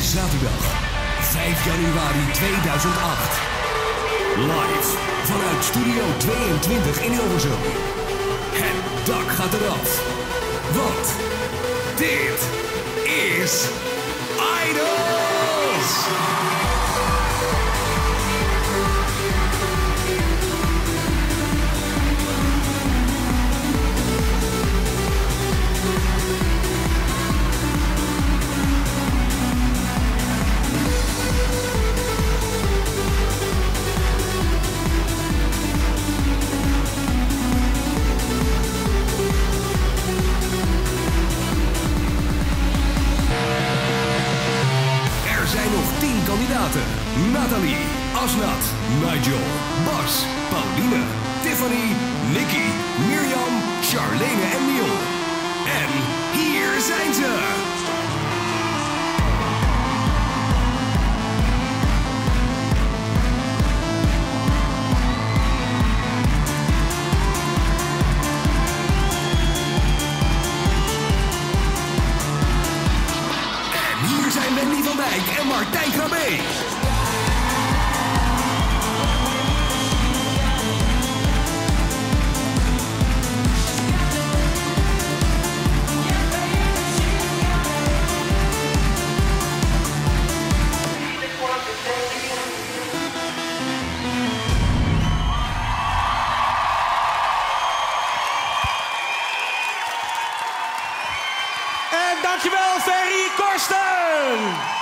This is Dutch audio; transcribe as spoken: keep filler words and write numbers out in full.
zaterdag vijf januari tweeduizend acht. Live vanuit Studio tweeëntwintig in Hilversum. Het dak gaat eraf. Want dit is Idols! Er zijn nog tien kandidaten. Nathalie, Asnat, Nigel, Bas, Pauline, Tiffany, Nicky, Mirjam, Charlene en Neil. En hier zijn ze! Wendy van Dijk en Martijn Krabbe. En dankjewel, Ferry Corsten!